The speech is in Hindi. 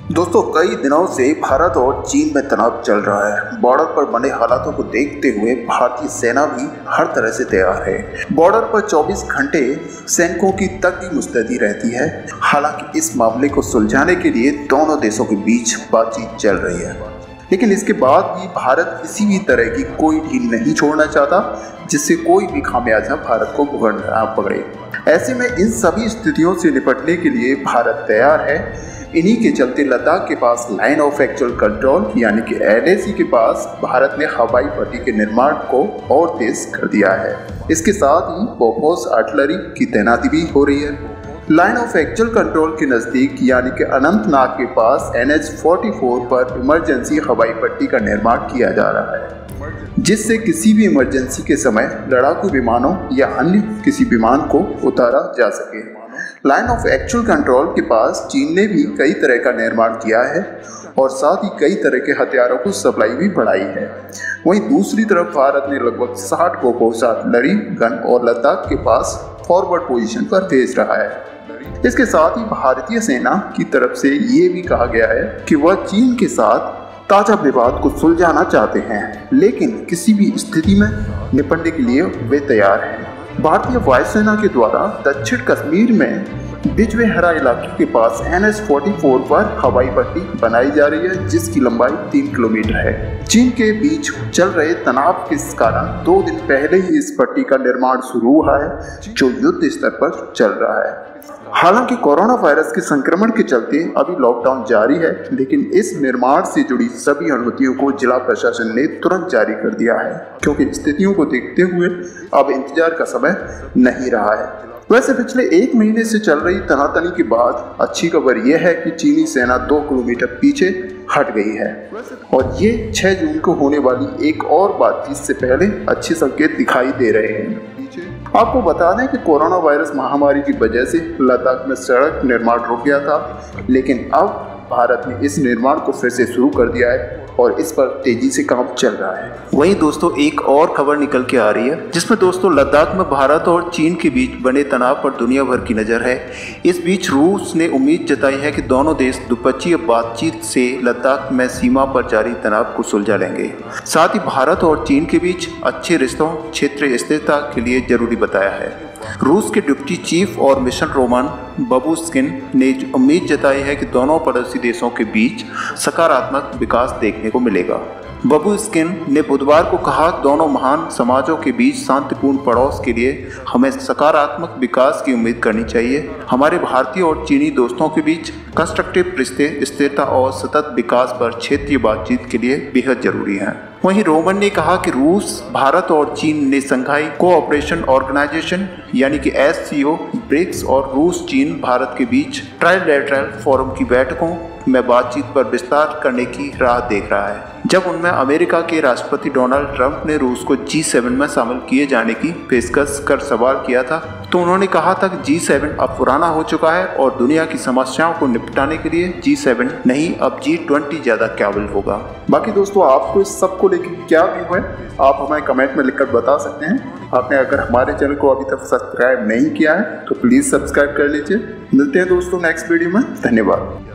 दोस्तों, कई दिनों से भारत और चीन में तनाव चल रहा है। बॉर्डर पर बने हालातों को देखते हुए भारतीय सेना भी हर तरह से तैयार है। बॉर्डर पर 24 घंटे सैनिकों की तंगी मुस्तैदी रहती है। हालांकि इस मामले को सुलझाने के लिए दोनों देशों के बीच बातचीत चल रही है, लेकिन इसके बाद भी भारत किसी भी तरह की कोई ढील नहीं छोड़ना चाहता, जिससे कोई भी खामियाजा भारत को भुगतना पड़े। ऐसे में इन सभी स्थितियों से निपटने के लिए भारत तैयार है। इन्हीं के चलते लद्दाख के पास लाइन ऑफ एक्चुअल कंट्रोल यानी कि LAC के पास भारत ने हवाई पट्टी के निर्माण को और तेज कर दिया है। इसके साथ ही बोफोर्स आर्टिलरी की तैनाती भी हो रही है। लाइन ऑफ एक्चुअल कंट्रोल के नज़दीक यानी कि अनंतनाग के पास NH-44 पर इमरजेंसी हवाई पट्टी का निर्माण किया जा रहा है, जिससे किसी भी इमरजेंसी के समय लड़ाकू विमानों या अन्य किसी विमान को उतारा जा सके। लाइन ऑफ एक्चुअल कंट्रोल के पास चीन ने भी कई तरह का निर्माण किया है और साथ ही कई तरह के हथियारों को सप्लाई भी बढ़ाई है। वहीं दूसरी तरफ भारत ने लगभग 60 बोफोर्स आर्टिलरी गन और लद्दाख के पास फॉरवर्ड पोजीशन पर भेज रहा है। इसके साथ ही भारतीय सेना की तरफ से ये भी कहा गया है कि वह चीन के साथ ताज़ा विवाद को सुलझाना चाहते हैं, लेकिन किसी भी स्थिति में निपटने के लिए वे तैयार हैं। भारतीय वायुसेना के द्वारा दक्षिण कश्मीर में बिजबेहरा इलाके के पास NH-44 पर हवाई पट्टी बनाई जा रही है, जिसकी लंबाई 3 किलोमीटर है। चीन के बीच चल रहे तनाव के कारण 2 दिन पहले ही इस पट्टी का निर्माण शुरू हुआ है, जो युद्ध स्तर पर चल रहा है। हालांकि कोरोना वायरस के संक्रमण के चलते अभी लॉकडाउन जारी है, लेकिन इस निर्माण से जुड़ी सभी अनुमतियों को जिला प्रशासन ने तुरंत जारी कर दिया है, क्योंकि स्थितियों को देखते हुए अब इंतजार का समय नहीं रहा है। वैसे पिछले 1 महीने से चल रही तनातनी के बाद अच्छी खबर यह है कि चीनी सेना 2 किलोमीटर पीछे हट गई है और ये 6 जून को होने वाली एक और बातचीत से पहले अच्छे संकेत दिखाई दे रहे हैं। आपको बता दें कि कोरोना वायरस महामारी की वजह से लद्दाख में सड़क निर्माण रुक गया था, लेकिन अब भारत ने इस निर्माण को फिर से शुरू कर दिया है और इस पर तेजी से काम चल रहा है। वहीं दोस्तों एक और खबर निकल के आ रही है, जिसमें दोस्तों लद्दाख में भारत और चीन के बीच बने तनाव पर दुनिया भर की नज़र है। इस बीच रूस ने उम्मीद जताई है कि दोनों देश द्विपक्षीय बातचीत से लद्दाख में सीमा पर जारी तनाव को सुलझा लेंगे। साथ ही भारत और चीन के बीच अच्छे रिश्तों क्षेत्रीय स्थिरता के लिए जरूरी बताया है। रूस के डिप्टी चीफ और मिशन रोमान बाबुश्किन ने उम्मीद जताई है कि दोनों पड़ोसी देशों के बीच सकारात्मक विकास देखने को मिलेगा। बाबुश्किन ने बुधवार को कहा, दोनों महान समाजों के बीच शांतिपूर्ण पड़ोस के लिए हमें सकारात्मक विकास की उम्मीद करनी चाहिए। हमारे भारतीय और चीनी दोस्तों के बीच कंस्ट्रक्टिव रिश्ते स्थिरता और सतत विकास पर क्षेत्रीय बातचीत के लिए बेहद जरूरी हैं। वहीं रोमन ने कहा कि रूस, भारत और चीन ने संघाई कोऑपरेशन ऑर्गेनाइजेशन यानी कि SCO, ब्रिक्स और रूस चीन भारत के बीच ट्राइलैटरल फोरम की बैठकों में बातचीत पर विस्तार करने की राह देख रहा है। जब उनमें अमेरिका के राष्ट्रपति डोनाल्ड ट्रंप ने रूस को G7 में शामिल किए जाने की पेशकश कर सवाल किया था, तो उन्होंने कहा था कि G7 अब पुराना हो चुका है और दुनिया की समस्याओं को निपटाने के लिए G7 नहीं, अब G20 ज़्यादा काबिल होगा। बाकी दोस्तों, आपको इस सब को लेकर क्या व्यू है, आप हमें कमेंट में लिखकर बता सकते हैं। आपने अगर हमारे चैनल को अभी तक सब्सक्राइब नहीं किया है तो प्लीज़ सब्सक्राइब कर लीजिए। मिलते हैं दोस्तों नेक्स्ट वीडियो में। धन्यवाद।